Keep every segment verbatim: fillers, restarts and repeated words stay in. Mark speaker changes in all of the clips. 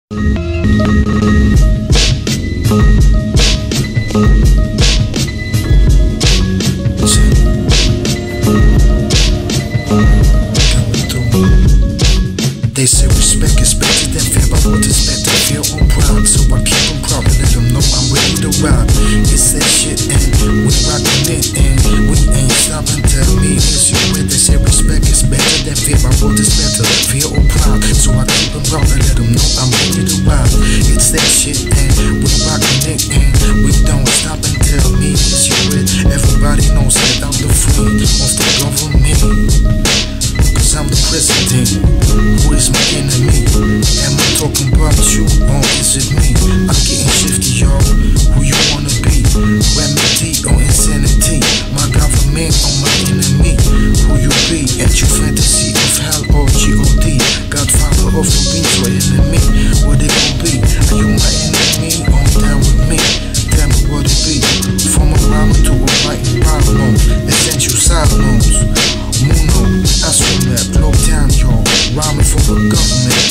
Speaker 1: They say respect is better than fear, but what is better, fear or pride? So I keep them proud and let them know I'm ready to ride. It's that shit and we rockin' it and we ain't stopping. Tell me is you with? They say respect is better than fear, but what is better, fear or pride? So I keep them proud and let them know I'm ready to ride. It's that shit and we rockin' it and we don't stop and tell me is you with? Everybody knows that I'm the friend of the government. Cause I'm the president, who is my enemy? Am I talking about you or is it me? I'm getting shifty, y'all, who you wanna be? Remedy or insanity? My government or my enemy? Who you be? Ain't you fantasy of hell or G O D? Godfather of the beats or enemy? What it gon' be? Are you my enemy or down with me? Tell me what it be. From a rhyme to a writing problem, essential side notes. Muno, I swim that blow down, y'all, rhyming for the government.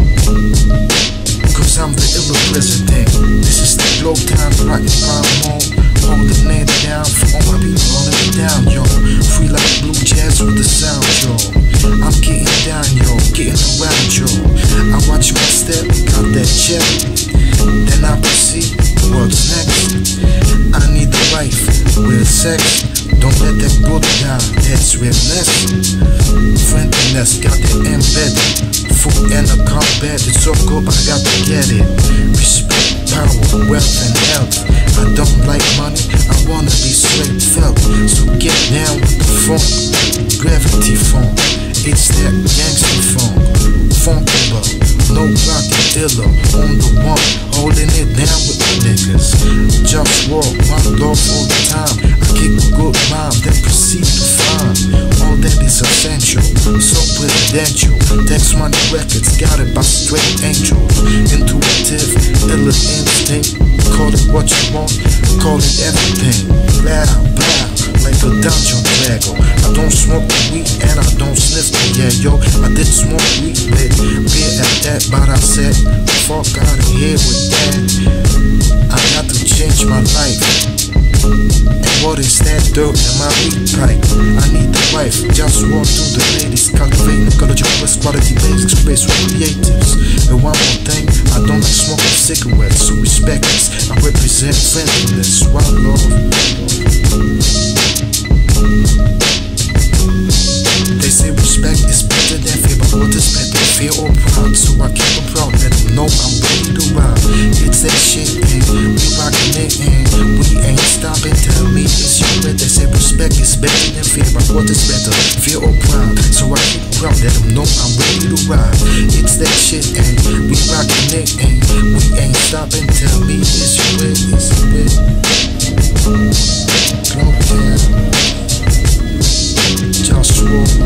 Speaker 1: Cause I'm the illa president. This is the globe time, rockin' rhyme mode. Holding it down for all my people holding it down, y'all. Free like blue jazz with the sound, y'all. I'm getting down, y'all, getting around, y'all. I watch my step, got that check. Then I proceed, what's next? I need a wife with sex. Don't let that book down, that's realness. Friendliness, got it embedded. Food and a combat, it's so good, but I got to get it. Respect, power, wealth, and health. I don't like money, I wanna be straight felt. So get down with the funk, gravity funk. It's that gangster funk, Funkula, no rockin' illa, on the one, holding it down with the niggas. JustWar, OneLove all the time. I kick a good rhyme, then proceed to find all that is essential, so presidential. Text Money Records, got it by straight angels. Intuitive, illa instinct. Call it what you want, call it everything. Loud, loud, like a dungeon dragon. I don't smoke weed and I don't sniff it, yeah, yo. I did smoke weed, lit beer at that, but I said, fuck out of here with that. I got to change my life. And what is that dirt in my weed pipe? I need a wife, just walk through the ladies, cultivating ecological best quality basics, space for creatives. And one more thing, I don't like smoking cigarettes, so respect this. I represent friendliness, one love. They say respect is better than fear, but what is better, fear or pride? So I keep them proud, let them know I'm ready to ride. It's that shit and we rockin' it and we ain't stopping. Tell me is you ready? They say respect is better than fear, but what is better, fear or pride? So I keep them proud, let them know I'm ready to ride. It's that shit and we rockin' it and we ain't stopping. Tell me is you ready? Is you ready? Globalfirm, JustWar.